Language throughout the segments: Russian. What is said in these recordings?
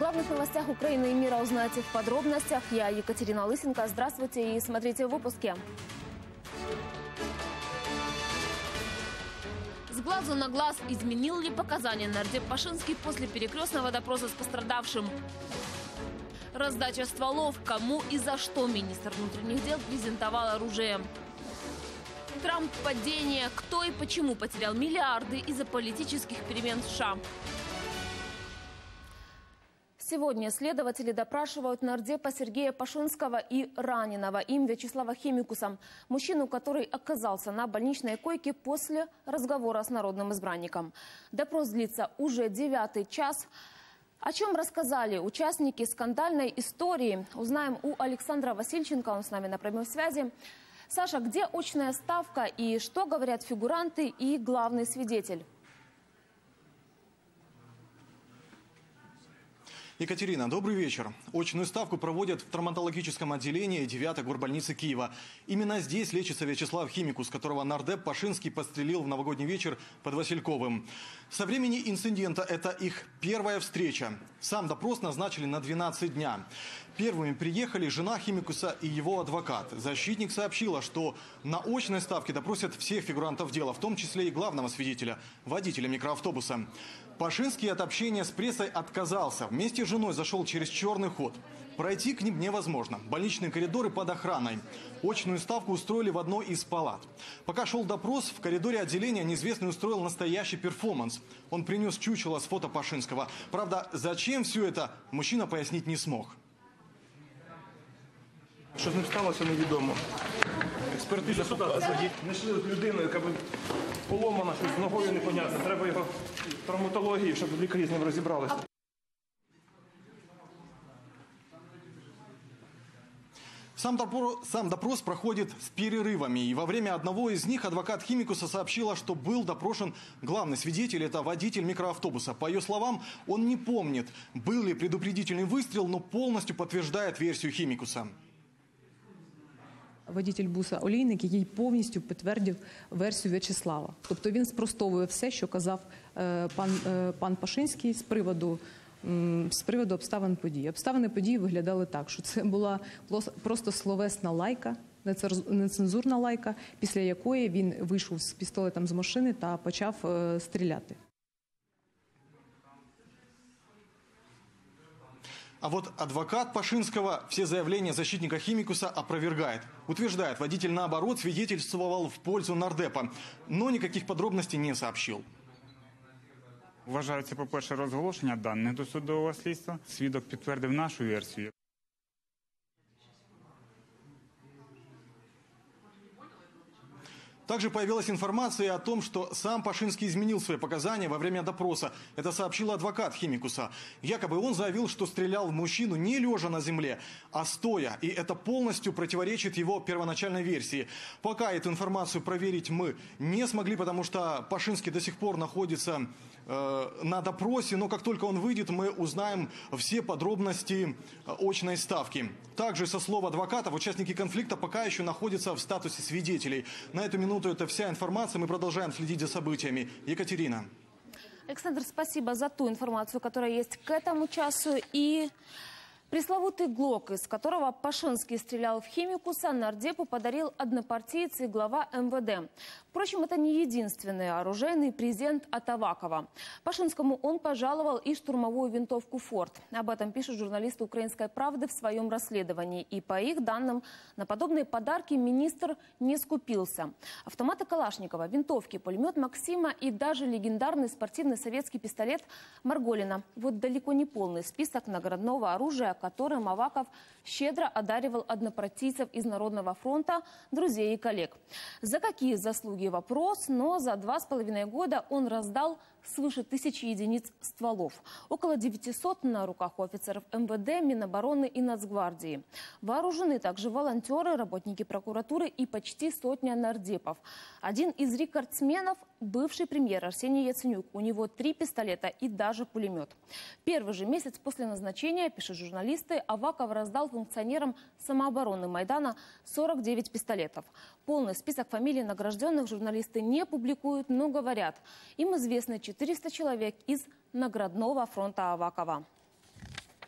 главных новостях Украины и мира узнаете в подробностях. Я Екатерина Лысенко. Здравствуйте и смотрите в выпуске. С глазу на глаз изменил ли показания нардеп Пашинский после перекрестного допроса с пострадавшим? Раздача стволов. Кому и за что министр внутренних дел презентовал оружие? Трамп падение. Кто и почему потерял миллиарды из-за политических перемен в США? Сегодня следователи допрашивают нардепа Сергея Пашинского и раненого им Вячеслава Химикуса, мужчину, который оказался на больничной койке после разговора с народным избранником. Допрос длится уже 9-й час. О чем рассказали участники скандальной истории, узнаем у Александра Васильченко, он с нами на прямой связи. Саша, где очная ставка и что говорят фигуранты и главный свидетель? Екатерина, добрый вечер. Очную ставку проводят в травматологическом отделении 9-й горбольницы Киева. Именно здесь лечится Вячеслав Химикус, которого нардеп Пашинский подстрелил в новогодний вечер под Васильковым. Со времени инцидента это их первая встреча. Сам допрос назначили на 12 дня. Первыми приехали жена Химикуса и его адвокат. Защитник сообщила, что на очной ставке допросят всех фигурантов дела, в том числе и главного свидетеля, водителя микроавтобуса. Пашинский от общения с прессой отказался. Вместе с женой зашел через черный ход. Пройти к ним невозможно. Больничные коридоры под охраной. Очную ставку устроили в одной из палат. Пока шел допрос, в коридоре отделения неизвестный устроил настоящий перформанс. Он принес чучело с фото Пашинского. Правда, зачем все это, мужчина пояснить не смог. Що з ним сталося, невідомо. Експертиза знайшли людину, яка поломана, щось з ногою непонятно. Треба його в травматології, щоб лікарі з ним розібралися. Сам допрос проходит с перерывами. И во время одного из них адвокат Химикуса сообщила, что был допрошен главный свидетель, это водитель микроавтобуса. По ее словам, он не помнит, был ли предупредительный выстрел, но полностью подтверждает версию Химикуса. Водитель буса Олійник, який повністю підтвердив версію В'ячеслава. Тобто він спростовує все, що казав пан Пашинський з приводу обставин подій. Обставини події виглядали так, що це була просто словесна лайка, нецензурна лайка, після якої він вийшов з пістолетом з машини та почав стріляти. А вот адвокат Пашинского все заявления защитника Химикуса опровергает. Утверждает, водитель наоборот свидетельствовал в пользу нардепа, но никаких подробностей не сообщил. Вважається, по-перше, розголошення даних до судового слідства. Свідок підтвердив нашу версію. Также появилась информация о том, что сам Пашинский изменил свои показания во время допроса. Это сообщил адвокат Химикуса. Якобы он заявил, что стрелял в мужчину не лежа на земле, а стоя. И это полностью противоречит его первоначальной версии. Пока эту информацию проверить мы не смогли, потому что Пашинский до сих пор находится на допросе. Но как только он выйдет, мы узнаем все подробности очной ставки. Также, со слов адвокатов, участники конфликта пока еще находятся в статусе свидетелей. На эту минуту это вся информация. Мы продолжаем следить за событиями. Екатерина. Александр, спасибо за ту информацию, которая есть к этому часу. И пресловутый ГЛОК, из которого Пашинский стрелял в Химикуса, нардепу подарил однопартиец и глава МВД. Впрочем, это не единственный оружейный презент от Авакова. Пашинскому он пожаловал и штурмовую винтовку «Форд». Об этом пишут журналисты «Украинской правды» в своем расследовании. И по их данным, на подобные подарки министр не скупился. Автоматы Калашникова, винтовки, пулемет Максима и даже легендарный спортивный советский пистолет Марголина. Вот далеко не полный список наградного оружия, которым Аваков щедро одаривал однопартийцев из Народного фронта, друзей и коллег. За какие заслуги вопрос, но за 2,5 года он раздал свыше 1000 единиц стволов. Около 900 на руках у офицеров МВД, Минобороны и Нацгвардии. Вооружены также волонтеры, работники прокуратуры и почти сотня нардепов. Один из рекордсменов – бывший премьер Арсений Яценюк. У него 3 пистолета и даже пулемет. Первый же месяц после назначения, пишут журналисты, Аваков раздал функционерам самообороны Майдана 49 пистолетов. Полный список фамилий награжденных журналисты не публикуют, но говорят, им известны 400 человек из наградного фронта Авакова.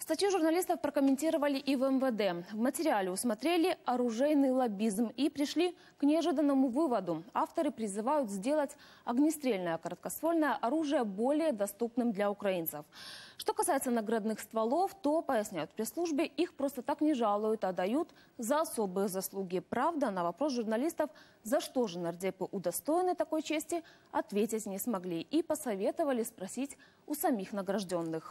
Статью журналистов прокомментировали и в МВД. В материале усмотрели оружейный лоббизм и пришли к неожиданному выводу. Авторы призывают сделать огнестрельное короткоствольное оружие более доступным для украинцев. Что касается наградных стволов, то, поясняют в пресс-службе, их просто так не жалуют, а дают за особые заслуги. Правда, на вопрос журналистов, за что же нардепы удостоены такой чести, ответить не смогли и посоветовали спросить у самих награжденных.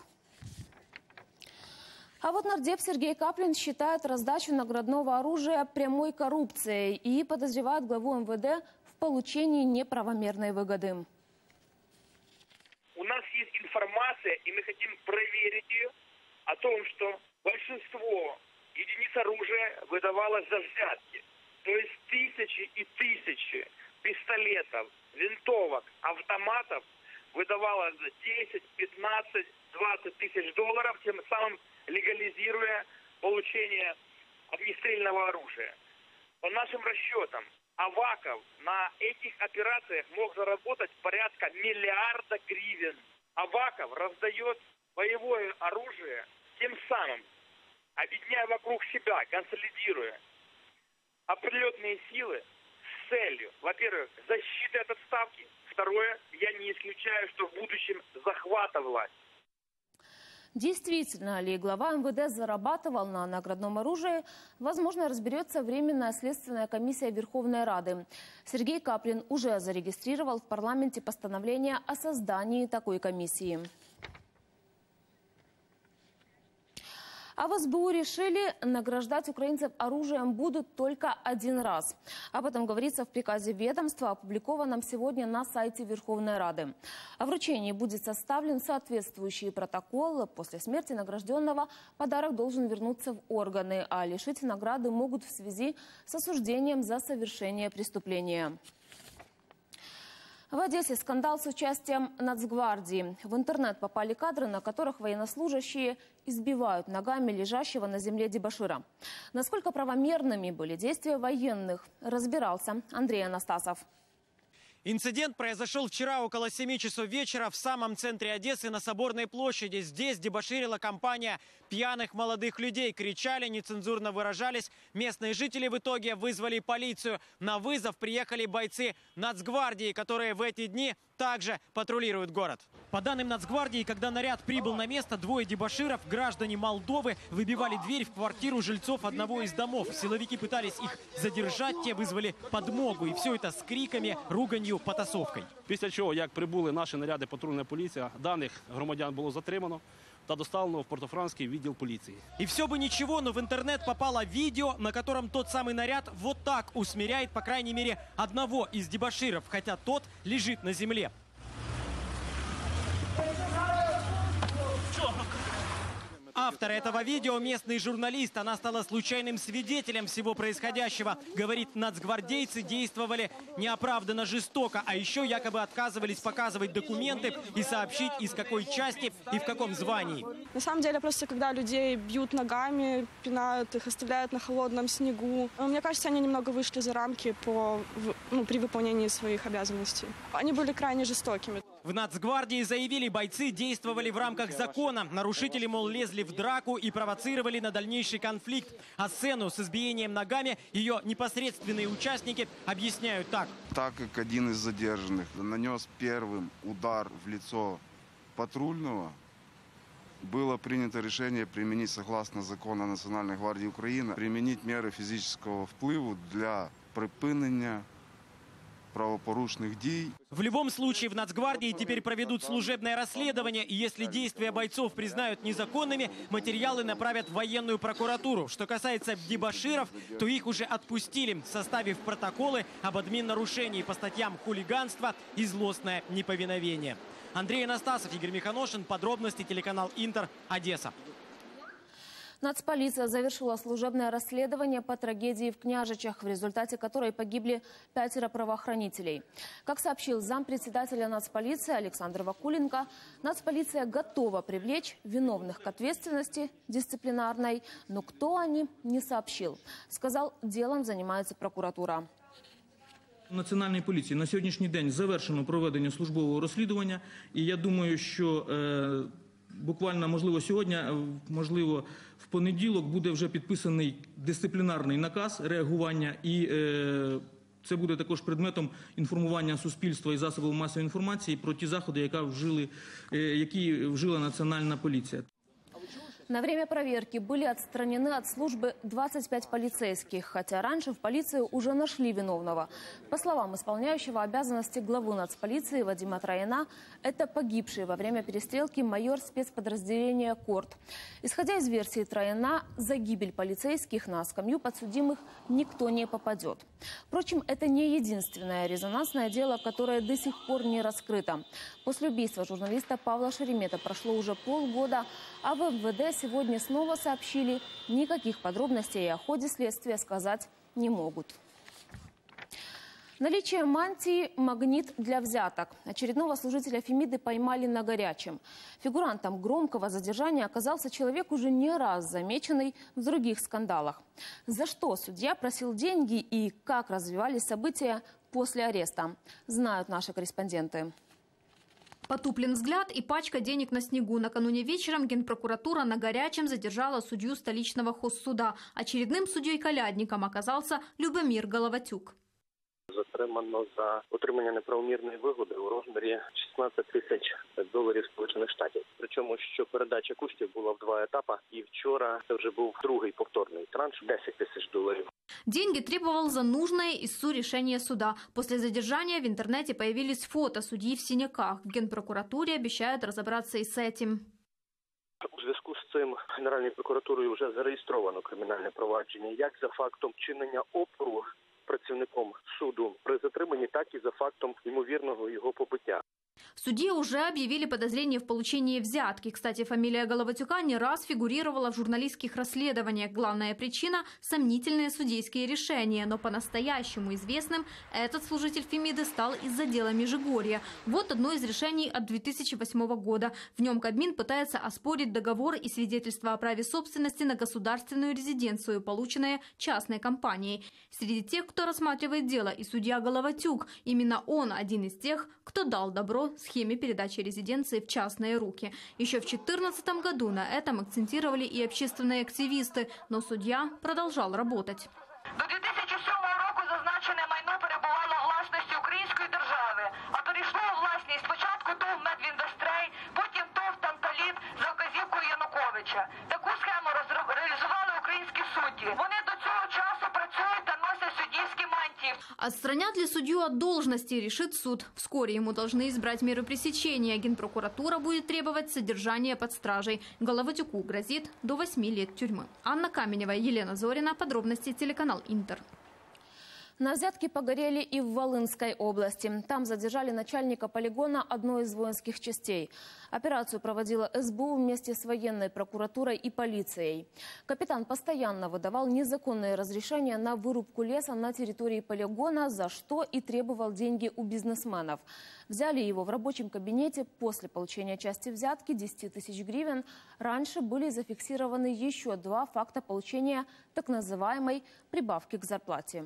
А вот нардеп Сергей Каплин считает раздачу наградного оружия прямой коррупцией и подозревает главу МВД в получении неправомерной выгоды. У нас есть информация, и мы хотим проверить ее, о том, что большинство единиц оружия выдавалось за взятки. То есть тысячи и тысячи пистолетов, винтовок, автоматов выдавалось за 10, 15, 20 тысяч долларов, тем самым легализируя получение огнестрельного оружия. По нашим расчетам, Аваков на этих операциях мог заработать порядка миллиарда гривен. Аваков раздает боевое оружие, тем самым объединяя вокруг себя, консолидируя определенные силы с целью, во-первых, защиты от отставки. Второе, я не исключаю, что в будущем захвата власти. Действительно ли глава МВД зарабатывал на наградном оружии, возможно, разберется Временная следственная комиссия Верховной Рады. Сергей Каплин уже зарегистрировал в парламенте постановление о создании такой комиссии. А в СБУ решили, награждать украинцев оружием будут только один раз. Об этом говорится в приказе ведомства, опубликованном сегодня на сайте Верховной Рады. О вручении будет составлен соответствующий протокол. После смерти награжденного подарок должен вернуться в органы, а лишить награды могут в связи с осуждением за совершение преступления. В Одессе скандал с участием Нацгвардии. В интернет попали кадры, на которых военнослужащие избивают ногами лежащего на земле дебошира. Насколько правомерными были действия военных, разбирался Андрей Анастасов. Инцидент произошел вчера около 7 часов вечера в самом центре Одессы на Соборной площади. Здесь дебоширила компания пьяных молодых людей. Кричали, нецензурно выражались. Местные жители в итоге вызвали полицию. На вызов приехали бойцы Нацгвардии, которые в эти дни также патрулируют город. По данным Нацгвардии, когда наряд прибыл на место, двое дебоширов, граждане Молдовы, выбивали дверь в квартиру жильцов одного из домов. Силовики пытались их задержать, те вызвали подмогу. И все это с криками, руганью, потасовкой. Після чого, як прибули наші наряди патрульна поліція, даних громадян було затримано та доставлено в Портофранський відділ поліції. И все бы ничего, но в интернет попало видео, на котором тот самый наряд вот так усмиряет, по крайней мере, одного из дебоширов, хотя тот лежит на земле. Автор этого видео – местный журналист. Она стала случайным свидетелем всего происходящего. Говорит, нацгвардейцы действовали неоправданно жестоко, а еще якобы отказывались показывать документы и сообщить, из какой части и в каком звании. На самом деле, просто когда людей бьют ногами, пинают их, оставляют на холодном снегу, мне кажется, они немного вышли за рамки при выполнении своих обязанностей. Они были крайне жестокими. В Нацгвардии заявили, бойцы действовали в рамках закона. Нарушители, мол, лезли в драку и провоцировали на дальнейший конфликт. А сцену с избиением ногами ее непосредственные участники объясняют так. Так как один из задержанных нанес первым удар в лицо патрульного, было принято решение применить, согласно закону Национальной гвардии Украины, применить меры физического впливу для припинения правопорушных дій. В любом случае в Нацгвардии теперь проведут служебное расследование, и если действия бойцов признают незаконными, материалы направят в военную прокуратуру. Что касается дебоширов, то их уже отпустили, составив протоколы об админнарушении по статьям хулиганство и злостное неповиновение. Андрей Анастасов, Игорь Миханошин. Подробности, телеканал Интер, Одесса. Нацполиция завершила служебное расследование по трагедии в Княжичах, в результате которой погибли 5 правоохранителей. Как сообщил зампредседателя Нацполиции Александр Вакуленко, Нацполиция готова привлечь виновных к ответственности дисциплинарной, но кто они, не сообщил. Сказал, делом занимается прокуратура. Національної поліції на сьогоднішній день завершено проведення службового розслідування, і я думаю, що буквально, можливо, сьогодні, можливо, в понеділок буде вже підписаний дисциплінарний наказ реагування і це буде також предметом інформування суспільства і засобів масової інформації про ті заходи, які вжила Національна поліція. На время проверки были отстранены от службы 25 полицейских, хотя раньше в полиции уже нашли виновного. По словам исполняющего обязанности главы нацполиции Вадима Трояна, это погибший во время перестрелки майор спецподразделения «Корт». Исходя из версии Трояна, за гибель полицейских на скамью подсудимых никто не попадет. Впрочем, это не единственное резонансное дело, которое до сих пор не раскрыто. После убийства журналиста Павла Шеремета прошло уже полгода, а в МВД сегодня снова сообщили, никаких подробностей о ходе следствия сказать не могут. Наличие мантии – магнит для взяток. Очередного служителя Фемиды поймали на горячем. Фигурантом громкого задержания оказался человек, уже не раз замеченный в других скандалах. За что судья просил деньги и как развивались события после ареста, знают наши корреспонденты. Потуплен взгляд и пачка денег на снегу. Накануне вечером Генпрокуратура на горячем задержала судью столичного хозсуда. Очередным судьей-колядником оказался Любомир Головатюк. Затримано за отримання неправомірної вигоди у розмірі $16 тисяч Сполучених Штатів. Причому, що передача коштів була в 2 етапи, і вчора це вже був другий повторний транш – $10 тисяч. Деньги требовал за нужное истцу решение суда. После задержания в интернете появились фото судьи в синяках. В Генпрокуратуре обещают разобраться и с этим. У зв'язку з цим Генеральною прокуратурою вже зареєстровано кримінальне провадження як за фактом чинення опору працівником суду при затриманні, так и за фактом ймовірного его побиття. Судье уже объявили подозрение в получении взятки. Кстати, фамилия Головатюка не раз фигурировала в журналистских расследованиях. Главная причина – сомнительные судейские решения. Но по-настоящему известным этот служитель Фемиды стал из-за дела Межигорья. Вот одно из решений от 2008 года. В нем Кабмин пытается оспорить договор и свидетельство о праве собственности на государственную резиденцию, полученное частной компанией. Среди тех, кто рассматривает дело, и судья Головатюк. Именно он один из тех, кто дал добро схеме передачи резиденции в частные руки. Еще в 2014 году на этом акцентировали и общественные активисты, но судья продолжал работать. До 2007 року зазначене майно перебувало у власності української держави, а перейшло у власність спочатку ТОВ «Медвіндустрей», потім ТОВ «Танталіт» за вказівкою Януковича. Таку схему реалізували українські судді. Вони до цього часу працюють та носять суддівські мантії. Отстранят ли судью от должности, решит суд. Вскоре ему должны избрать меру пресечения. Генпрокуратура будет требовать содержания под стражей. Головатюку грозит до 8 лет тюрьмы. Анна Каменева, Елена Зорина. Подробности телеканал Интер. На взятки погорели и в Волынской области. Там задержали начальника полигона одной из воинских частей. Операцию проводила СБУ вместе с военной прокуратурой и полицией. Капитан постоянно выдавал незаконные разрешения на вырубку леса на территории полигона, за что и требовал деньги у бизнесменов. Взяли его в рабочем кабинете после получения части взятки 10 тысяч гривен. Раньше были зафиксированы еще 2 факта получения так называемой прибавки к зарплате.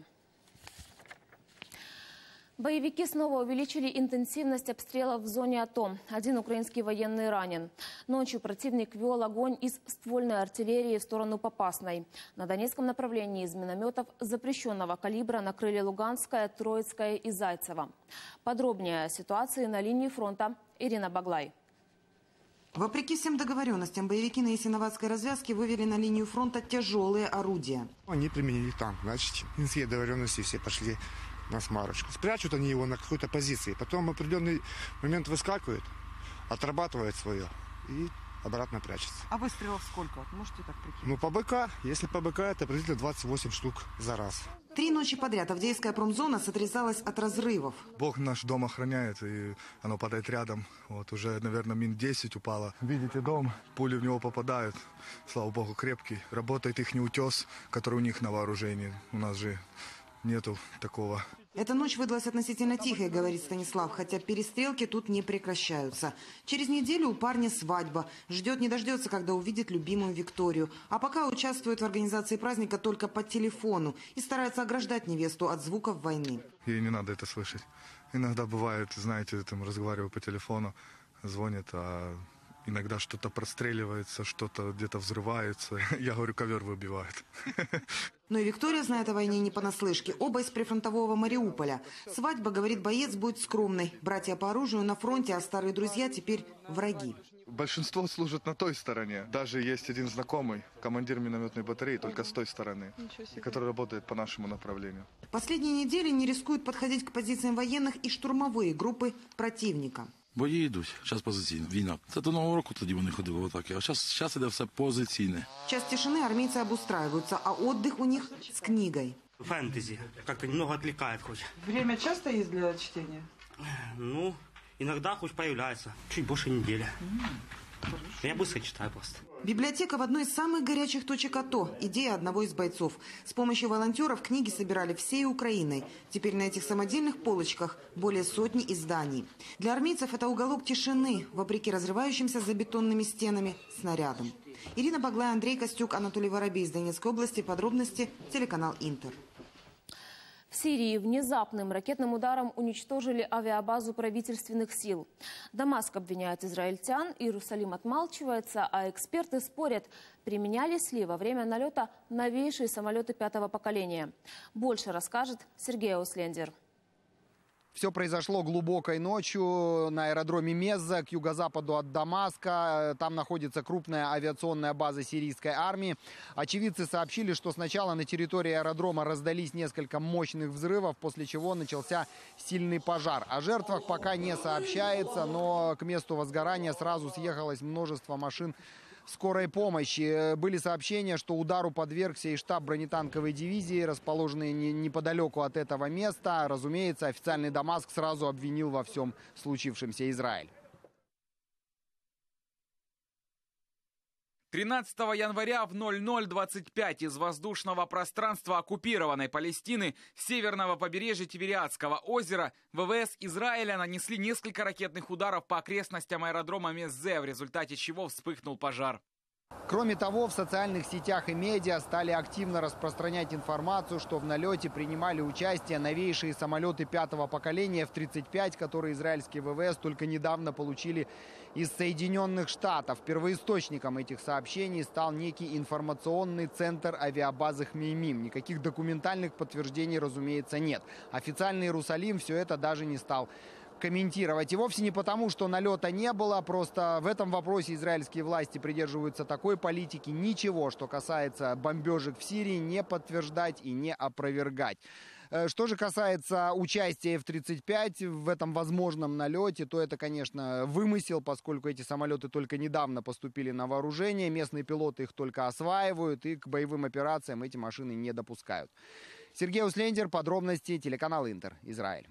Боевики снова увеличили интенсивность обстрелов в зоне АТО. Один украинский военный ранен. Ночью противник вел огонь из ствольной артиллерии в сторону Попасной. На Донецком направлении из минометов запрещенного калибра накрыли Луганское, Троицкое и Зайцево. Подробнее о ситуации на линии фронта Ирина Баглай. Вопреки всем договоренностям, боевики на Ясиноватской развязке вывели на линию фронта тяжелые орудия. Они применили танк, значит, все договоренности все пошли на смарочку. Спрячут они его на какой-то позиции. Потом в определенный момент выскакивают, отрабатывают свое и обратно прячется. А выстрелов сколько? Можете так прикинуть? Ну, по БК, если по БК, это приблизительно 28 штук за раз. 3 ночи подряд Авдеевская промзона сотрясалась от разрывов. Бог наш дом охраняет, и оно падает рядом. Вот уже, наверное, мин 10 упало. Видите дом, пули в него попадают. Слава Богу, крепкий. Работает их утес, который у них на вооружении. У нас же нету такого. Эта ночь выдалась относительно тихой, говорит Станислав, хотя перестрелки тут не прекращаются. Через неделю у парня свадьба. Ждет не дождется, когда увидит любимую Викторию. А пока участвует в организации праздника только по телефону и старается ограждать невесту от звуков войны. Ей не надо это слышать. Иногда бывает, знаете, там разговариваю по телефону, звонит, а Иногда что-то простреливается, что-то где-то взрывается. Я говорю, ковер выбивает. Но и Виктория знает о войне не понаслышке. Оба из прифронтового Мариуполя. Свадьба, говорит боец, будет скромной. Братья по оружию на фронте, а старые друзья теперь враги. Большинство служат на той стороне. Даже есть один знакомый, командир минометной батареи, только с той стороны, который работает по нашему направлению. Последние недели не рискуют подходить к позициям военных и штурмовые группы противника. Бої йдуть, зараз позиційно, війна. Це до Нового року тоді вони ходили в атаки, а зараз іде все позиційне. Час тишины армейцы обустраиваются, а отдых у них с книгой. Фэнтези. Как-то немного отвлекает хоть. Время часто есть для чтения? Ну, иногда хоть появляется. Чуть больше недели. Я быстро читаю просто. Библиотека в одной из самых горячих точек АТО. Идея одного из бойцов. С помощью волонтеров книги собирали всей Украиной. Теперь на этих самодельных полочках более сотни изданий. Для армейцев это уголок тишины, вопреки разрывающимся за бетонными стенами снарядам. Ирина Баглай, Андрей Костюк, Анатолий Воробей из Донецкой области. Подробности телеканал Интер. В Сирии внезапным ракетным ударом уничтожили авиабазу правительственных сил. Дамаск обвиняет израильтян, Иерусалим отмалчивается, а эксперты спорят, применялись ли во время налета новейшие самолеты 5-го поколения. Больше расскажет Сергей Ауслендер. Все произошло глубокой ночью на аэродроме Мезза, к юго-западу от Дамаска. Там находится крупная авиационная база сирийской армии. Очевидцы сообщили, что сначала на территории аэродрома раздались несколько мощных взрывов, после чего начался сильный пожар. О жертвах пока не сообщается, но к месту возгорания сразу съехалось множество машин скорой помощи. Были сообщения, что удару подвергся и штаб бронетанковой дивизии, расположенный неподалеку от этого места. Разумеется, официальный Дамаск сразу обвинил во всем случившемся Израиль. 13 января в 00:25 из воздушного пространства оккупированной Палестины северного побережья Тивериадского озера ВВС Израиля нанесли несколько ракетных ударов по окрестностям аэродрома Меззе, в результате чего вспыхнул пожар. Кроме того, в социальных сетях и медиа стали активно распространять информацию, что в налете принимали участие новейшие самолеты 5-го поколения F-35, которые израильские ВВС только недавно получили из Соединенных Штатов. Первоисточником этих сообщений стал некий информационный центр авиабазы Хмеймим. Никаких документальных подтверждений, разумеется, нет. Официальный Иерусалим все это даже не стал комментировать. И вовсе не потому, что налета не было, просто в этом вопросе израильские власти придерживаются такой политики: ничего, что касается бомбежек в Сирии, не подтверждать и не опровергать. Что же касается участия F-35 в этом возможном налете, то это, конечно, вымысел, поскольку эти самолеты только недавно поступили на вооружение, местные пилоты их только осваивают и к боевым операциям эти машины не допускают. Сергей Ауслендер, подробности, телеканал Интер, Израиль.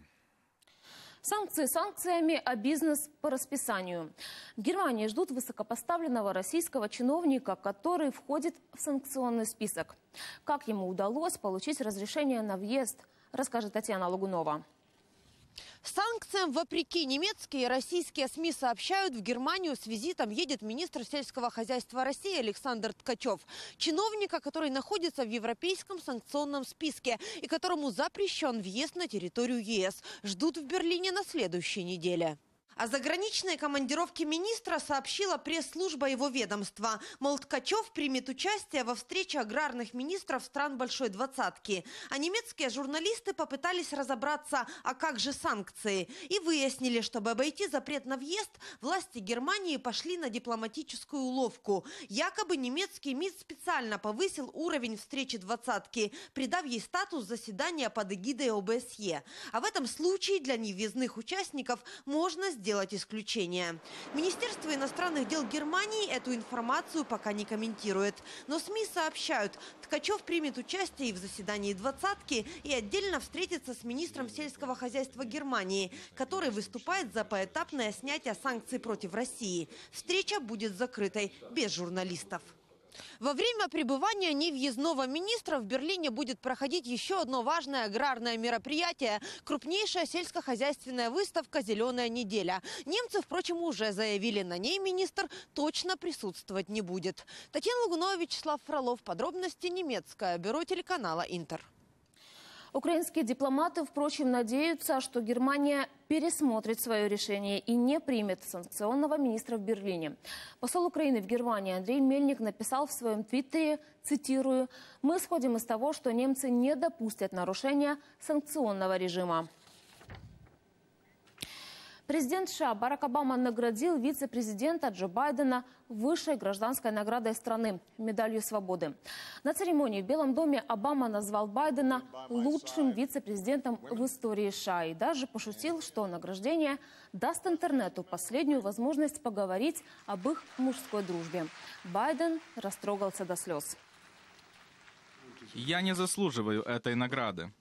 Санкции санкциями, а бизнес по расписанию. В Германии ждут высокопоставленного российского чиновника, который входит в санкционный список. Как ему удалось получить разрешение на въезд, расскажет Татьяна Логунова. Санкциям вопреки немецкие и российские СМИ сообщают, в Германию с визитом едет министр сельского хозяйства России Александр Ткачев. Чиновника, который находится в европейском санкционном списке и которому запрещен въезд на территорию ЕС. Ждут в Берлине на следующей неделе. О заграничной командировке министра сообщила пресс-служба его ведомства. Мол, Ткачев примет участие во встрече аграрных министров стран Большой Двадцатки. А немецкие журналисты попытались разобраться, а как же санкции. И выяснили, чтобы обойти запрет на въезд, власти Германии пошли на дипломатическую уловку. Якобы немецкий МИД специально повысил уровень встречи Двадцатки, придав ей статус заседания под эгидой ОБСЕ. А в этом случае для невъездных участников можно сделать исключение. Министерство иностранных дел Германии эту информацию пока не комментирует. Но СМИ сообщают, Ткачев примет участие и в заседании Двадцатки, и отдельно встретится с министром сельского хозяйства Германии, который выступает за поэтапное снятие санкций против России. Встреча будет закрытой, без журналистов. Во время пребывания невъездного министра в Берлине будет проходить еще одно важное аграрное мероприятие – крупнейшая сельскохозяйственная выставка «Зеленая неделя». Немцы, впрочем, уже заявили, на ней министр точно присутствовать не будет. Татьяна Логунова, Вячеслав Фролов. Подробности немецкое бюро телеканала «Интер». Украинские дипломаты, впрочем, надеются, что Германия пересмотрит свое решение и не примет санкционного министра в Берлине. Посол Украины в Германии Андрей Мельник написал в своем твиттере, цитирую, «Мы исходим из того, что немцы не допустят нарушения санкционного режима». Президент США Барак Обама наградил вице-президента Джо Байдена высшей гражданской наградой страны – медалью свободы. На церемонии в Белом доме Обама назвал Байдена лучшим вице-президентом в истории США и даже пошутил, что награждение даст интернету последнюю возможность поговорить об их мужской дружбе. Байден растрогался до слез. Я не заслуживаю этой награды,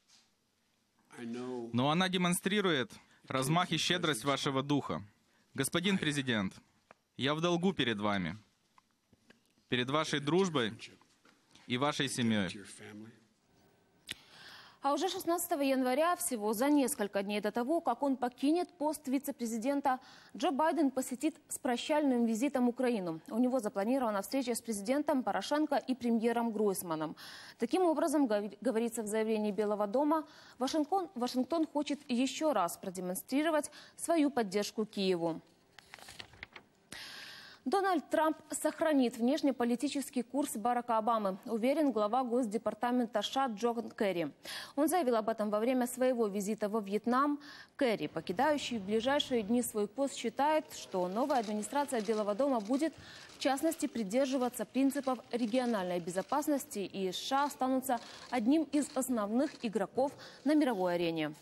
но она демонстрирует размах и щедрость вашего духа. Господин президент, я в долгу перед вами, перед вашей дружбой и вашей семьей. А уже 16 января, всего за несколько дней до того, как он покинет пост вице-президента, Джо Байден посетит с прощальным визитом Украину. У него запланирована встреча с президентом Порошенко и премьером Гройсманом. Таким образом, говорится в заявлении Белого дома, Вашингтон хочет еще раз продемонстрировать свою поддержку Киеву. Дональд Трамп сохранит внешнеполитический курс Барака Обамы, уверен глава Госдепартамента США Джон Керри. Он заявил об этом во время своего визита во Вьетнам. Керри, покидающий в ближайшие дни свой пост, считает, что новая администрация Белого дома будет, в частности, придерживаться принципов региональной безопасности, и США останутся одним из основных игроков на мировой арене.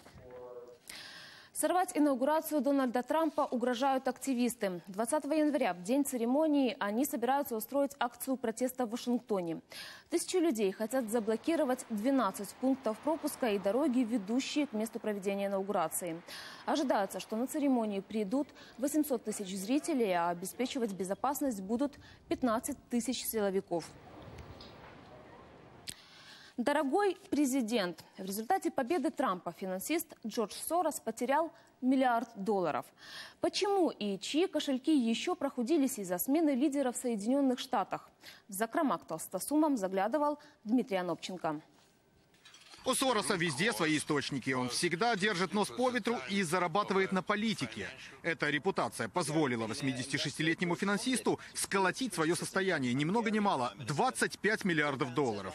Сорвать инаугурацию Дональда Трампа угрожают активисты. 20 января, в день церемонии, они собираются устроить акцию протеста в Вашингтоне. Тысячи людей хотят заблокировать 12 пунктов пропуска и дороги, ведущие к месту проведения инаугурации. Ожидается, что на церемонию придут 800 тысяч зрителей, а обеспечивать безопасность будут 15 тысяч силовиков. Дорогой президент, в результате победы Трампа финансист Джордж Сорос потерял $1 миллиард. Почему и чьи кошельки еще прохудились из-за смены лидера в Соединенных Штатах? В закрома к толстосумам заглядывал Дмитрий Анопченко. У Сороса везде свои источники. Он всегда держит нос по ветру и зарабатывает на политике. Эта репутация позволила 86-летнему финансисту сколотить свое состояние ни много ни мало – $25 миллиардов.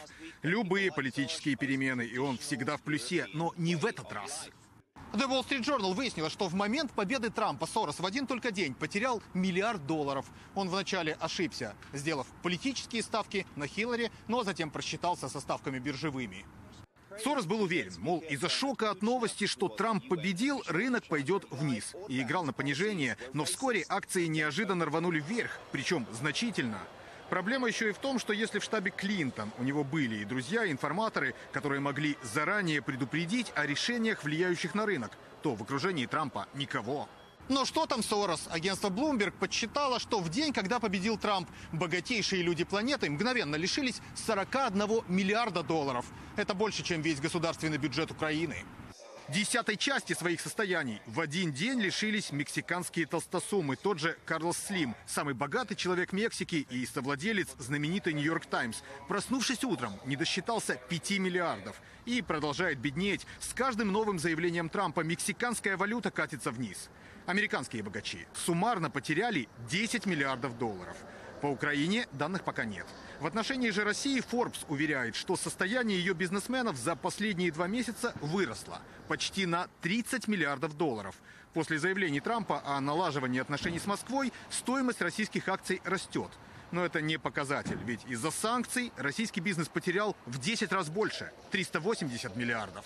Любые политические перемены, и он всегда в плюсе, но не в этот раз. The Wall Street Journal выяснила, что в момент победы Трампа Сорос в один только день потерял $1 миллиард. Он вначале ошибся, сделав политические ставки на Хиллари, но затем просчитался со ставками биржевыми. Сорос был уверен, мол, из-за шока от новости, что Трамп победил, рынок пойдет вниз. И играл на понижение, но вскоре акции неожиданно рванули вверх, причем значительно. Проблема еще и в том, что если в штабе Клинтон у него были и друзья, и информаторы, которые могли заранее предупредить о решениях, влияющих на рынок, то в окружении Трампа никого. Но что там Сорос? Агентство Bloomberg подсчитало, что в день, когда победил Трамп, богатейшие люди планеты мгновенно лишились $41 миллиарда. Это больше, чем весь государственный бюджет Украины. 10-й части своих состояний в один день лишились мексиканские толстосумы. Тот же Карлос Слим, самый богатый человек Мексики и совладелец знаменитой «Нью-Йорк Таймс», проснувшись утром, не досчитался 5 миллиардов. И продолжает беднеть. С каждым новым заявлением Трампа мексиканская валюта катится вниз. Американские богачи суммарно потеряли $10 миллиардов. По Украине данных пока нет. В отношении же России Forbes уверяет, что состояние ее бизнесменов за последние 2 месяца выросло почти на $30 миллиардов. После заявлений Трампа о налаживании отношений с Москвой стоимость российских акций растет. Но это не показатель, ведь из-за санкций российский бизнес потерял в 10 раз больше – 380 миллиардов.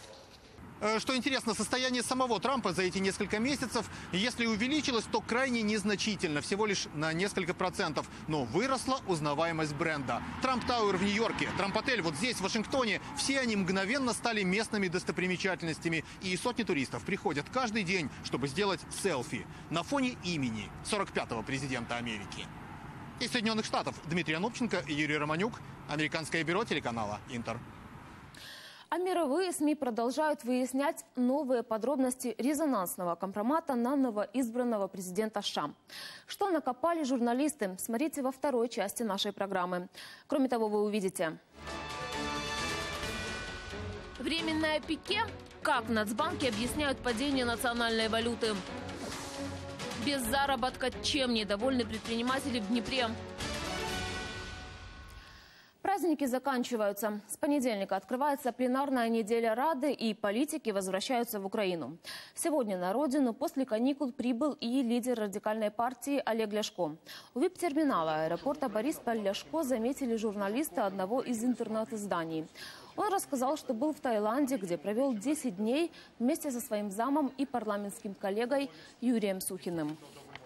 Что интересно, состояние самого Трампа за эти несколько месяцев, если увеличилось, то крайне незначительно, всего лишь на несколько процентов. Но выросла узнаваемость бренда. Трамп Тауэр в Нью-Йорке, Трамп-отель вот здесь, в Вашингтоне, все они мгновенно стали местными достопримечательностями. И сотни туристов приходят каждый день, чтобы сделать селфи на фоне имени 45-го президента Америки. Из Соединенных Штатов Дмитрий Анопченко и Юрий Романюк, американское бюро телеканала «Интер». А мировые СМИ продолжают выяснять новые подробности резонансного компромата на новоизбранного президента США. Что накопали журналисты, смотрите во второй части нашей программы. Кроме того, вы увидите: Временное пике? Как в Нацбанке объясняют падение национальной валюты? Без заработка чем недовольны предприниматели в Днепре? Праздники заканчиваются. С понедельника открывается пленарная неделя Рады, и политики возвращаются в Украину. Сегодня на родину после каникул прибыл и лидер радикальной партии Олег Ляшко. У вип-терминала аэропорта Борисполь-Ляшко заметили журналисты одного из интернет-изданий. Он рассказал, что был в Таиланде, где провел 10 дней вместе со своим замом и парламентским коллегой Юрием Сухиным.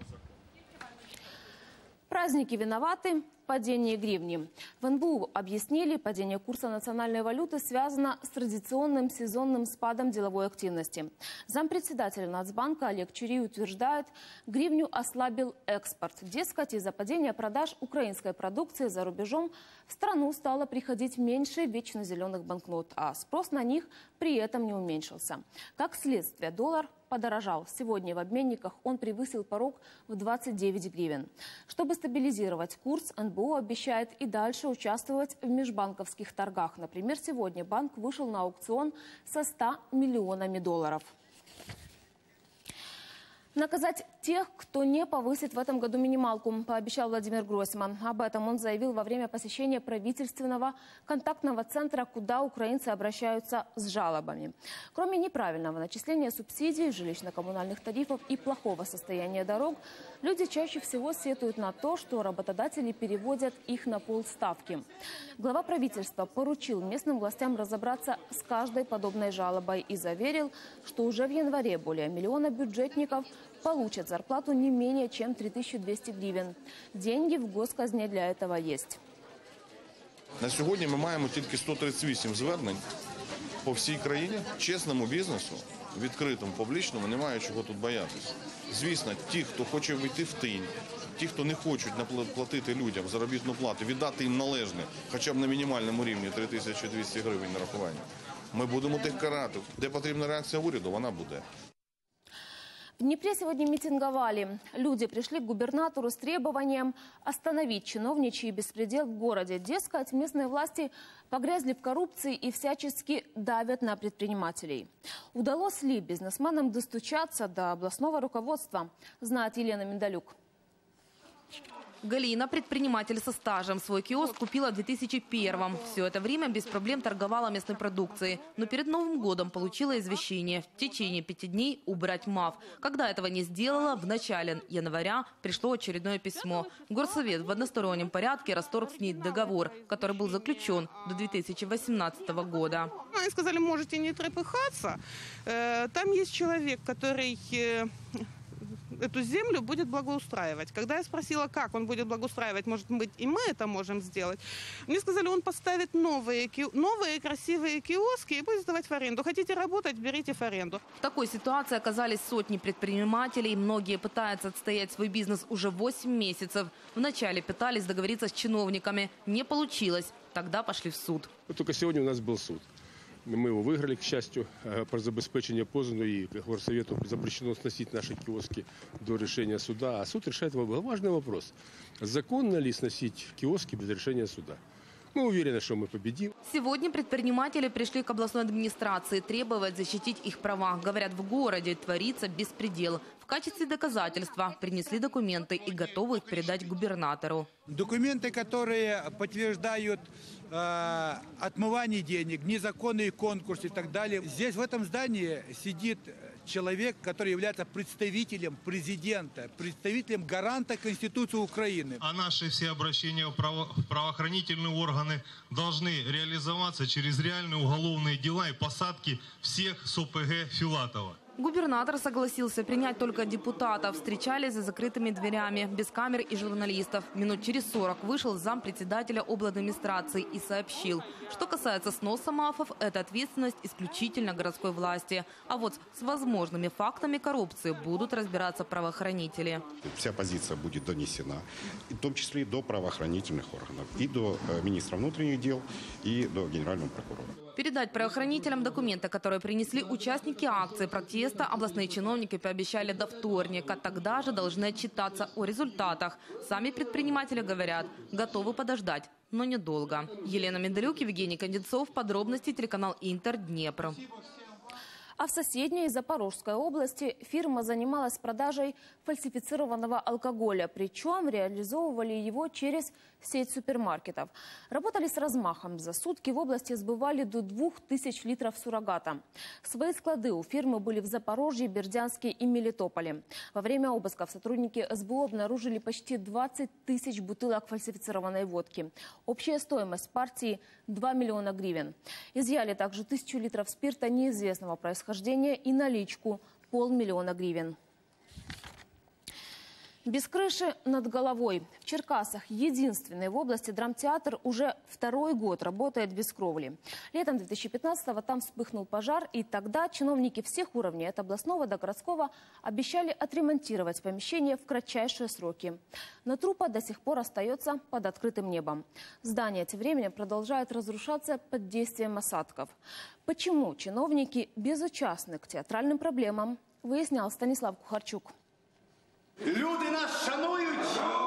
Праздники виноваты в падении гривни. В НБУ объяснили, падение курса национальной валюты связано с традиционным сезонным спадом деловой активности. Зампредседателя Нацбанка Олег Чурий утверждает, гривню ослабил экспорт. Дескать, из-за падения продаж украинской продукции за рубежом в страну стало приходить меньше вечно зеленых банкнот, а спрос на них при этом не уменьшился. Как следствие, доллар подорожал. Сегодня в обменниках он превысил порог в 29 гривен. Чтобы стабилизировать курс, НБУ обещает и дальше участвовать в межбанковских торгах. Например, сегодня банк вышел на аукцион со 100 миллионами долларов. Наказать тех, кто не повысит в этом году минималку, пообещал Владимир Гройсман. Об этом он заявил во время посещения правительственного контактного центра, куда украинцы обращаются с жалобами. Кроме неправильного начисления субсидий, жилищно-коммунальных тарифов и плохого состояния дорог, люди чаще всего сетуют на то, что работодатели переводят их на полставки. Глава правительства поручил местным властям разобраться с каждой подобной жалобой и заверил, что уже в январе более миллиона бюджетников получат зарплату не менее чем 3200 гривен. Деньги в госказне для этого есть. На сьогодні ми маємо тільки 138 звернень по всій країні. Чесному бізнесу, відкритому, публічному, немає чого тут боятися. Звісно, ті, хто хоче вийти в тінь, ті, хто не хочуть платити людям заробітну плату, віддати їм належне, хоча б на мінімальному рівні 3200 гривень нарахування, ми будемо тих карати. Де потрібна реакція уряду, вона буде. В Днепре сегодня митинговали. Люди пришли к губернатору с требованием остановить чиновничий беспредел в городе. Дескать, местные власти погрязли в коррупции и всячески давят на предпринимателей. Удалось ли бизнесменам достучаться до областного руководства, знает Елена Миндалюк. Галина, предприниматель со стажем, свой киоск купила в 2001-м. Все это время без проблем торговала местной продукцией. Но перед Новым годом получила извещение в течение 5 дней убрать МАФ. Когда этого не сделала, в начале января пришло очередное письмо. Горсовет в одностороннем порядке расторг с ней договор, который был заключен до 2018 года. Они сказали, можете не трепыхаться. Там есть человек, который эту землю будет благоустраивать. Когда я спросила, как он будет благоустраивать, может быть, и мы это можем сделать, мне сказали, он поставит новые красивые киоски и будет сдавать в аренду. Хотите работать, берите в аренду. В такой ситуации оказались сотни предпринимателей. Многие пытаются отстоять свой бизнес уже 8 месяцев. Вначале пытались договориться с чиновниками. Не получилось. Тогда пошли в суд. Только сегодня у нас был суд. Мы его выиграли, к счастью, про забеспечение позывной, и горсовету запрещено сносить наши киоски до решения суда. А суд решает важный вопрос. Законно ли сносить киоски без решения суда? Мы уверены, что мы победим. Сегодня предприниматели пришли к областной администрации требовать защитить их права. Говорят, в городе творится беспредел. В качестве доказательства принесли документы и готовы их передать губернатору. Документы, которые подтверждают отмывание денег, незаконные конкурсы и так далее. Здесь, в этом здании, сидит человек, который является представителем президента, представителем гаранта Конституции Украины. А наши все обращения в правоохранительные органы должны реализоваться через реальные уголовные дела и посадки всех с ОПГ Филатова. Губернатор согласился принять только депутатов. Встречались за закрытыми дверями, без камер и журналистов. Минут через 40 вышел зампредседателя обладминистрации и сообщил, что касается сноса МАФов, это ответственность исключительно городской власти. А вот с возможными фактами коррупции будут разбираться правоохранители. Вся позиция будет донесена, в том числе и до правоохранительных органов, и до министра внутренних дел, и до генерального прокурора. Передать правоохранителям документы, которые принесли участники акции протеста, областные чиновники пообещали до вторника. Тогда же должны отчитаться о результатах. Сами предприниматели говорят, готовы подождать но недолго. Елена Медалюк, Евгений Конденцов. Подробности телеканал Интер, Днепр. А в соседней Запорожской области фирма занималась продажей фальсифицированного алкоголя. Причем реализовывали его через сеть супермаркетов. Работали с размахом. За сутки в области сбывали до 2000 литров суррогата. Свои склады у фирмы были в Запорожье, Бердянске и Мелитополе. Во время обысков сотрудники СБУ обнаружили почти 20 тысяч бутылок фальсифицированной водки. Общая стоимость партии – 2 миллиона гривен. Изъяли также 1000 литров спирта неизвестного происхождения и наличку – 500 000 гривен. Без крыши над головой. В Черкасах единственный в области драмтеатр уже второй год работает без кровли. Летом 2015-го там вспыхнул пожар, и тогда чиновники всех уровней, от областного до городского, обещали отремонтировать помещение в кратчайшие сроки. Но труппа до сих пор остается под открытым небом. Здание тем временем продолжает разрушаться под действием осадков. Почему чиновники безучастны к театральным проблемам, выяснял Станислав Кухарчук. Люди нас шанують,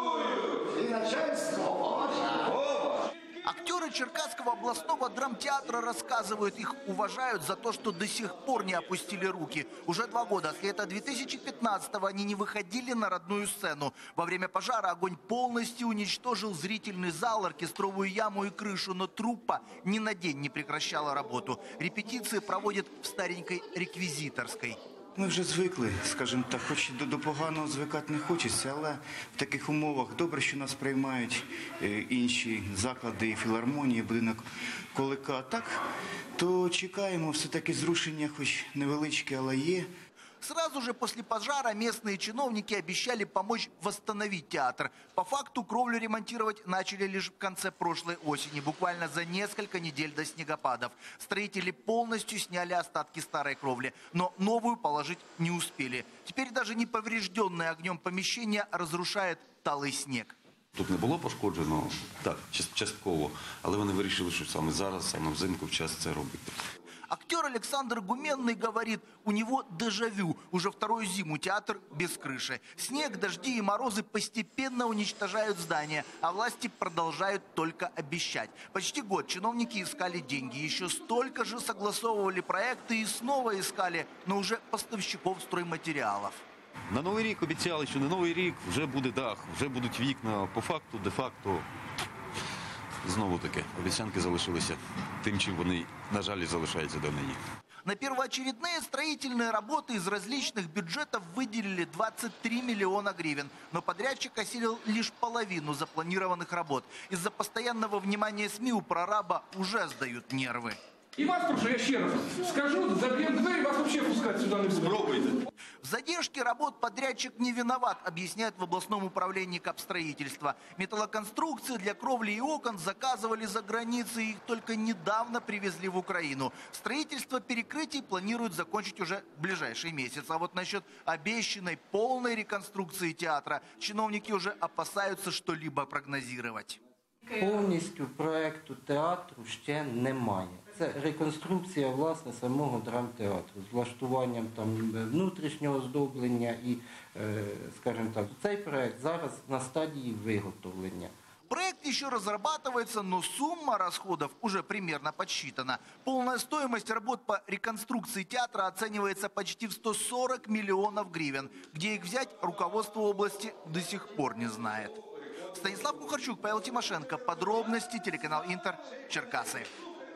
и начальство уважает. Актеры Черкасского областного драмтеатра рассказывают, их уважают за то, что до сих пор не опустили руки. Уже 2 года, с лета 2015-го, они не выходили на родную сцену. Во время пожара огонь полностью уничтожил зрительный зал, оркестровую яму и крышу, но труппа ни на день не прекращала работу. Репетиции проводят в старенькой реквізиторській. Ми вже звикли, скажімо так, хоч до поганого звикати не хочеться, але в таких умовах добре, що нас приймають інші заклади, філармонії, будинок Кулика. Так, то чекаємо все-таки зрушення, хоч невеличке, але є. Сразу же после пожара местные чиновники обещали помочь восстановить театр. По факту кровлю ремонтировать начали лишь в конце прошлой осени, буквально за несколько недель до снегопадов. Строители полностью сняли остатки старой кровли, но новую положить не успели. Теперь даже неповрежденное огнем помещение разрушает талый снег. Тут не було пошкоджено, так, частково, але вони вирішили, що саме зараз, саме взимку, в час це робити. Актер Александр Гуменный говорит, у него дежавю. Уже вторую зиму театр без крыши. Снег, дожди и морозы постепенно уничтожают здание, а власти продолжают только обещать. Почти год чиновники искали деньги, еще столько же согласовывали проекты и снова искали, но уже поставщиков стройматериалов. На Новий рік обіцяли, що на Новий рік вже буде дах, вже будуть вікна. По факту, де-факто, знову таки, обіцянки залишилися тим, чим вони, на жаль, залишаються до нині. На первоочередные строительные работы из различных бюджетов выделили 23 миллиона гривен. Но подрядчик осилил лишь половину запланированных работ. Из-за постоянного внимания СМИ у прораба уже сдают нервы. И вас прошу, я еще раз скажу, забьем дверь, вас вообще пускать сюда не буду. В задержке работ подрядчик не виноват, объясняют в областном управлении капстроительства. Металлоконструкции для кровли и окон заказывали за границей, их только недавно привезли в Украину. Строительство перекрытий планируют закончить уже в ближайший месяц. А вот насчет обещанной полной реконструкции театра чиновники уже опасаются что-либо прогнозировать. Повністю проекту театру ще немає. Це реконструкція, власне, самого драмтеатру з влаштуванням там внутрішнього оздоблення і, скажімо так, цей проект зараз на стадії виготовлення. Проект еще разрабатывается, но сумма расходов уже примерно подсчитана. Полная стоимость работ по реконструкции театра оценивается почти в 140 миллионов гривен. Где их взять, руководство области до сих пор не знает. Станислав Кухарчук, Павел Тимошенко. Подробности, телеканал Интер, Черкасы.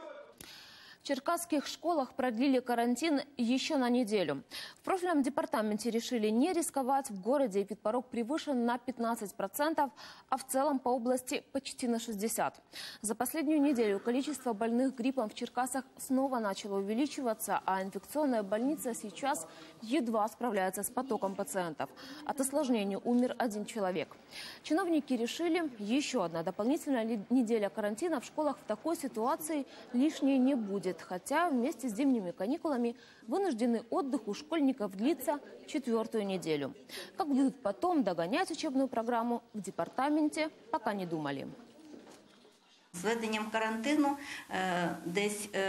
В черкасских школах продлили карантин еще на неделю. В профильном департаменте решили не рисковать. В городе эпидпорог превышен на 15%, а в целом по области почти на 60%. За последнюю неделю количество больных гриппом в Черкасах снова начало увеличиваться, а инфекционная больница сейчас едва справляется с потоком пациентов. От осложнений умер 1 человек. Чиновники решили, еще одна дополнительная неделя карантина в школах в такой ситуации лишней не будет. Хотя вместе с зимними каникулами вынужденный отдых у школьников длится 4-ю неделю. Как будут потом догонять учебную программу, в департаменте пока не думали. З введенням карантину десь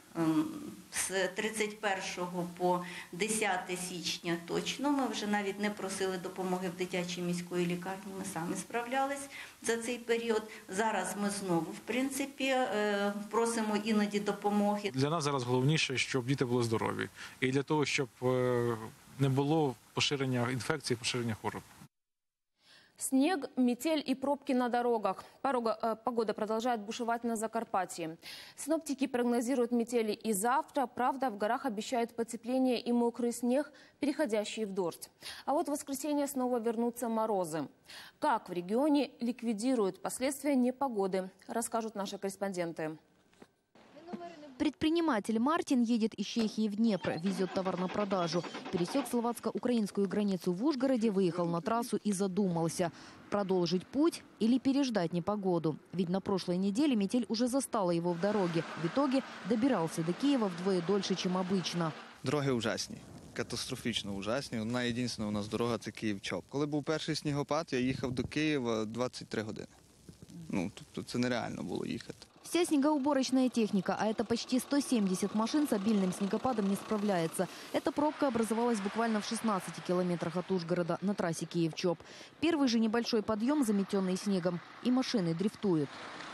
з 31 по 10 січня точно. Ми вже навіть не просили допомоги в дитячій міської лікарні, ми самі справлялись за цей період. Зараз ми знову, в принципі, просимо іноді допомоги. Для нас зараз головніше, щоб діти були здорові. І для того, щоб не було поширення інфекцій, поширення хвороб. Снег, метель и пробки на дорогах. Погода продолжает бушевать на Закарпатье. Синоптики прогнозируют метели и завтра. Правда, в горах обещают потепление и мокрый снег, переходящий в дождь. А вот в воскресенье снова вернутся морозы. Как в регионе ликвидируют последствия непогоды, расскажут наши корреспонденты. Предприниматель Мартин едет из Чехии в Днепр, везет товар на продажу. Пересек словацко-украинскую границу в Ужгороде, выехал на трассу и задумался – продолжить путь или переждать непогоду. Ведь на прошлой неделе метель уже застала его в дороге. В итоге добирался до Киева вдвое дольше, чем обычно. Дороги ужасні, катастрофічно ужасні. Одна єдина у нас дорога – це Київ-Чоп. Коли був перший снігопад, я їхав до Києва 23 години. Тобто це нереально було їхати. Вся снегоуборочная техника, а это почти 170 машин, с обильным снегопадом не справляется. Эта пробка образовалась буквально в 16 километрах от Ужгорода на трассе Киев-Чоп. Первый же небольшой подъем, заметенный снегом, и машины дрифтуют.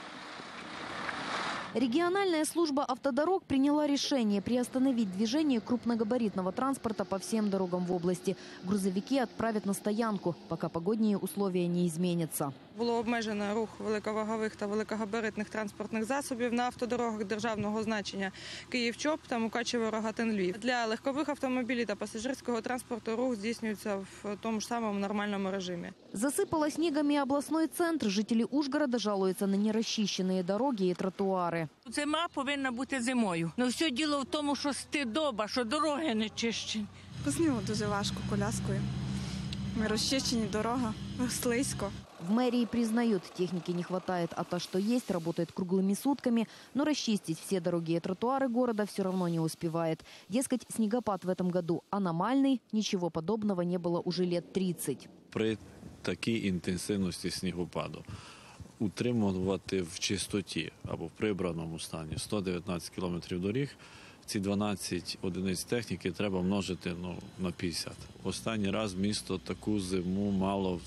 Региональная служба автодорог приняла решение приостановить движение крупногабаритного транспорта по всем дорогам в области. Грузовики отправят на стоянку, пока погодные условия не изменятся. Було обмежено рух великовагових та великогабаритних транспортних засобів на автодорогах державного значення Київ-Чоп та Мукачево-Рогатин-Львів. Для легкових автомобілів та пасажирського транспорту рух здійснюється в тому ж самому нормальному режимі. Засыпало снегом и областной центр. Жители Ужгорода жалуются на нерозчищенные дороги и тротуари. Зима повинна бути зимою. Но все діло в тому, що стидоба, що дороги не чищені. По снігу дуже важко коляскою. Ми розчищені, дорога, слизько. В мэрии признают, техники не хватает, а то, что есть, работает круглыми сутками, но расчистить все дороги и тротуары города все равно не успевает. Дескать, снегопад в этом году аномальный, ничего подобного не было уже лет 30. При такій інтенсивності снігопаду утримувати в чистоті або в прибраному стані 119 кілометрів доріг, ці 12 одиниць техніки треба множити на 50. Останній раз місто таку зиму мало в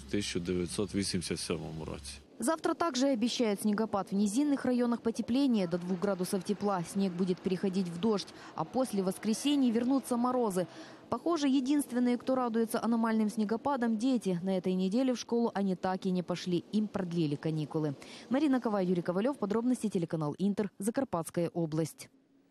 1987 році. Завтра также обещают снегопад. В низинных районах потепление до 2 градусов тепла. Снег будет переходить в дождь. А после воскресенья вернутся морозы. Похоже, единственные, кто радуется аномальным снегопадам – дети. На этой неделе в школу они так и не пошли. Им продлили каникулы. Марина Кова, Юрий Ковалев. Подробности телеканал Интер. Закарпатская область.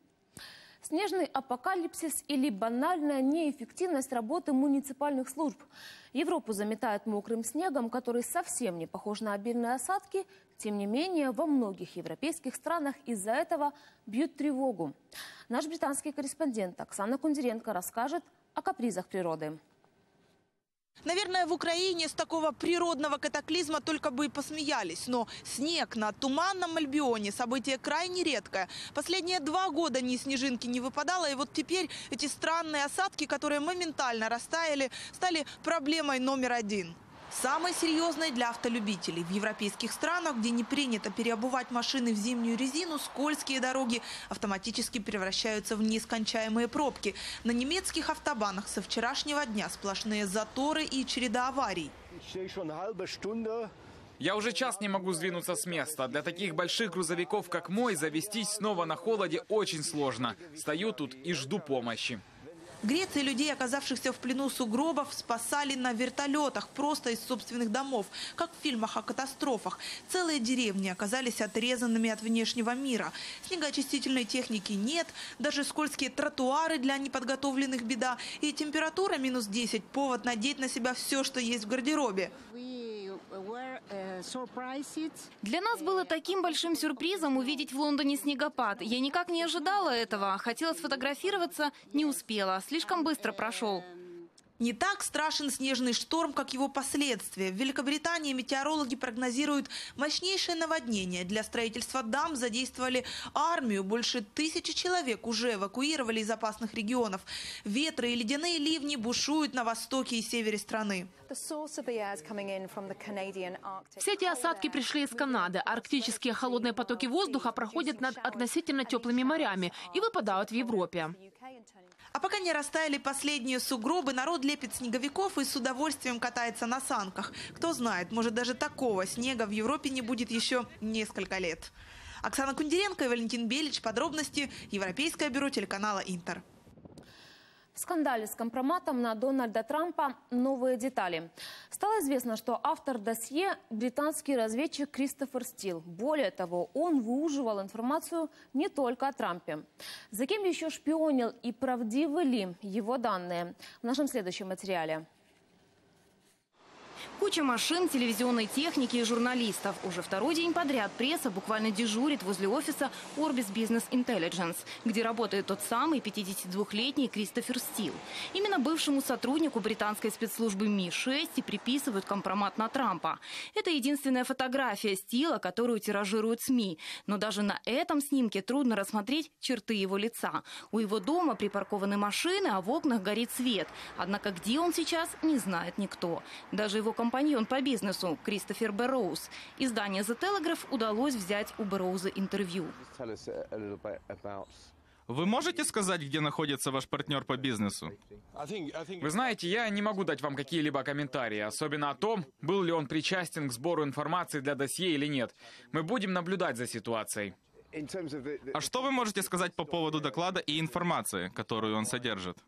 Снежный апокалипсис или банальная неэффективность работы муниципальных служб. Европу заметает мокрым снегом, который совсем не похож на обильные осадки. Тем не менее, во многих европейских странах из-за этого бьют тревогу. Наш британский корреспондент Оксана Кундеренко расскажет о капризах природы. Наверное, в Украине с такого природного катаклизма только бы и посмеялись. Но снег на Туманном Альбионе – событие крайне редкое. Последние 2 года ни снежинки не выпадало. И вот теперь эти странные осадки, которые моментально растаяли, стали проблемой номер 1. Самой серьезной для автолюбителей. В европейских странах, где не принято переобувать машины в зимнюю резину, скользкие дороги автоматически превращаются в нескончаемые пробки. На немецких автобанах со вчерашнего дня сплошные заторы и череда аварий. Я уже час не могу сдвинуться с места. Для таких больших грузовиков, как мой, завестись снова на холоде очень сложно. Стою тут и жду помощи. В Греции людей, оказавшихся в плену сугробов, спасали на вертолетах, просто из собственных домов, как в фильмах о катастрофах. Целые деревни оказались отрезанными от внешнего мира. Снегоочистительной техники нет, даже скользкие тротуары для неподготовленных беда. И температура минус 10 – повод надеть на себя все, что есть в гардеробе. Для нас было таким большим сюрпризом увидеть в Лондоне снегопад. Я никак не ожидала этого. Хотела сфотографироваться, не успела. Слишком быстро прошел. Не так страшен снежный шторм, как его последствия. В Великобритании метеорологи прогнозируют мощнейшее наводнение. Для строительства дам задействовали армию. Больше 1000 человек уже эвакуировали из опасных регионов. Ветры и ледяные ливни бушуют на востоке и севере страны. Все эти осадки пришли из Канады. Арктические холодные потоки воздуха проходят над относительно теплыми морями и выпадают в Европе. А пока не растаяли последние сугробы, народ лепит снеговиков и с удовольствием катается на санках. Кто знает, может, даже такого снега в Европе не будет еще несколько лет. Оксана Кундеренко и Валентин Белич. Подробности. Европейское бюро телеканала «Интер». В скандале с компроматом на Дональда Трампа новые детали. Стало известно, что автор досье – британский разведчик Кристофер Стил. Более того, он выуживал информацию не только о Трампе. За кем еще шпионил и правдивы ли его данные? В нашем следующем материале. Куча машин, телевизионной техники и журналистов. Уже второй день подряд пресса буквально дежурит возле офиса Orbis Business Intelligence, где работает тот самый 52-летний Кристофер Стил. Именно бывшему сотруднику британской спецслужбы Ми-6 и приписывают компромат на Трампа. Это единственная фотография Стила, которую тиражируют СМИ. Но даже на этом снимке трудно рассмотреть черты его лица. У его дома припаркованы машины, а в окнах горит свет. Однако где он сейчас, не знает никто. Даже его компаньон по бизнесу Кристофер Берроуз. Изданию The Telegraph удалось взять у Берроуза интервью. Вы можете сказать, где находится ваш партнер по бизнесу? Вы знаете, я не могу дать вам какие-либо комментарии, особенно о том, был ли он причастен к сбору информации для досье или нет. Мы будем наблюдать за ситуацией. А что вы можете сказать по поводу доклада и информации, которую он содержит?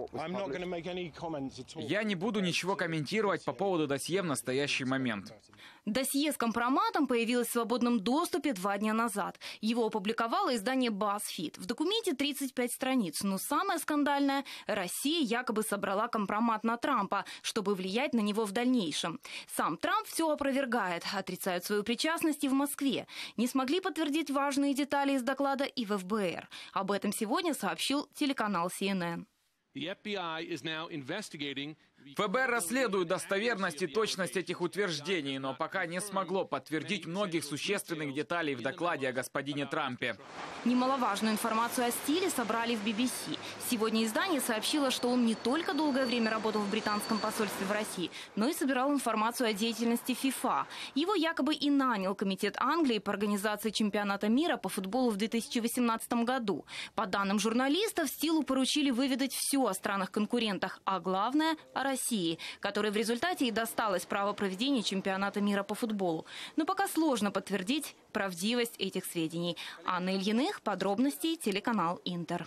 Я не буду ничего комментировать по поводу досье в настоящий момент. Досье с компроматом появилось в свободном доступе 2 дня назад. Его опубликовало издание BuzzFeed. В документе 35 страниц. Но самое скандальное – Россия якобы собрала компромат на Трампа, чтобы влиять на него в дальнейшем. Сам Трамп все опровергает, отрицает свою причастность и в Москве. Не смогли подтвердить важные детали из доклада и в ФБР. Об этом сегодня сообщил телеканал CNN. ФБР расследует достоверность и точность этих утверждений, но пока не смогло подтвердить многих существенных деталей в докладе о господине Трампе. Немаловажную информацию о Стиле собрали в BBC. Сегодня издание сообщило, что он не только долгое время работал в британском посольстве в России, но и собирал информацию о деятельности ФИФА. Его якобы и нанял Комитет Англии по организации чемпионата мира по футболу в 2018 году. По данным журналистов, Стилу поручили выведать все о странах-конкурентах, а главное – о России, которой в результате и досталось право проведения чемпионата мира по футболу. Но пока сложно подтвердить правдивость этих сведений. Анна Ильиных, подробности, телеканал «Интер».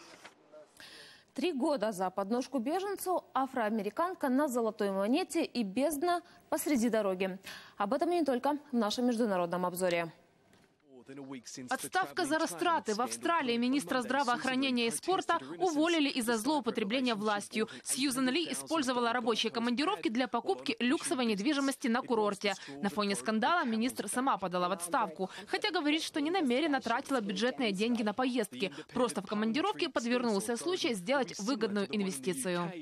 3 года за подножку беженцу, афроамериканка на золотой монете и бездна посреди дороги. Об этом и не только в нашем международном обзоре. Отставка за растраты. В Австралии министра здравоохранения и спорта уволили из-за злоупотребления властью. Сьюзан Ли использовала рабочие командировки для покупки люксовой недвижимости на курорте. На фоне скандала министр сама подала в отставку, хотя говорит, что не намеренно тратила бюджетные деньги на поездки. Просто в командировке подвернулся случай сделать выгодную инвестицию.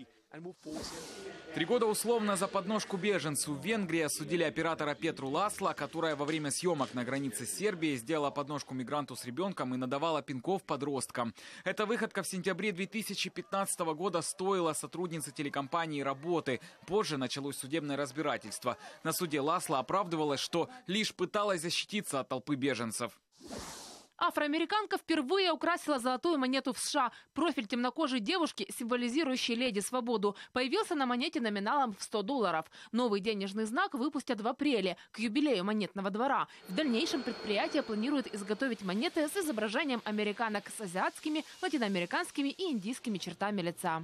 3 года условно за подножку беженцу. В Венгрии осудили оператора Петру Ласло, которая во время съемок на границе с Сербией сделала подножку мигранту с ребенком и надавала пинков подросткам. Эта выходка в сентябре 2015 года стоила сотруднице телекомпании работы. Позже началось судебное разбирательство. На суде Ласло оправдывалась, что лишь пыталась защититься от толпы беженцев. Афроамериканка впервые украсила золотую монету в США. Профиль темнокожей девушки, символизирующий леди свободу, появился на монете номиналом в $100. Новый денежный знак выпустят в апреле, к юбилею монетного двора. В дальнейшем предприятие планирует изготовить монеты с изображением американок с азиатскими, латиноамериканскими и индийскими чертами лица.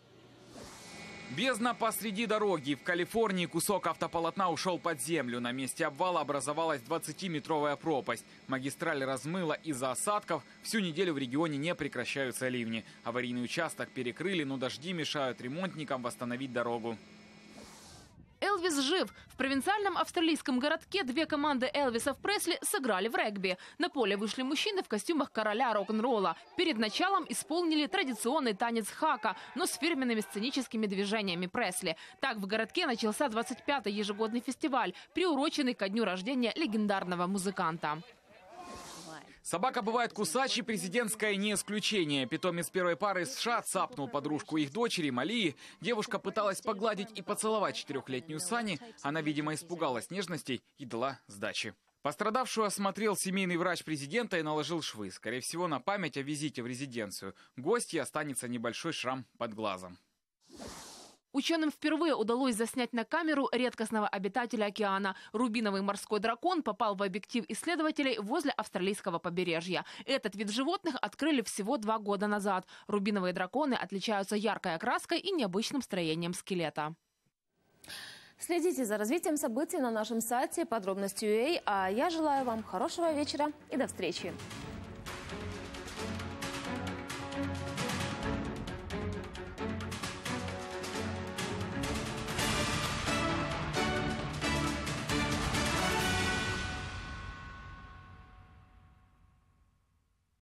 Бездна посреди дороги. В Калифорнии кусок автополотна ушел под землю. На месте обвала образовалась 20-метровая пропасть. Магистраль размыла из-за осадков. Всю неделю в регионе не прекращаются ливни. Аварийный участок перекрыли, но дожди мешают ремонтникам восстановить дорогу. Элвис жив. В провинциальном австралийском городке две команды Элвисов Пресли сыграли в регби. На поле вышли мужчины в костюмах короля рок-н-ролла. Перед началом исполнили традиционный танец хака, но с фирменными сценическими движениями Пресли. Так в городке начался 25-й ежегодный фестиваль, приуроченный ко дню рождения легендарного музыканта. Собака бывает кусачей, президентская не исключение. Питомец первой пары из США цапнул подружку их дочери, Малии. Девушка пыталась погладить и поцеловать 4-летнюю Сани. Она, видимо, испугалась нежностей и дала сдачи. Пострадавшую осмотрел семейный врач президента и наложил швы. Скорее всего, на память о визите в резиденцию. Гостье останется небольшой шрам под глазом. Ученым впервые удалось заснять на камеру редкостного обитателя океана. Рубиновый морской дракон попал в объектив исследователей возле австралийского побережья. Этот вид животных открыли всего 2 года назад. Рубиновые драконы отличаются яркой окраской и необычным строением скелета. Следите за развитием событий на нашем сайте подробности.ua. А я желаю вам хорошего вечера и до встречи.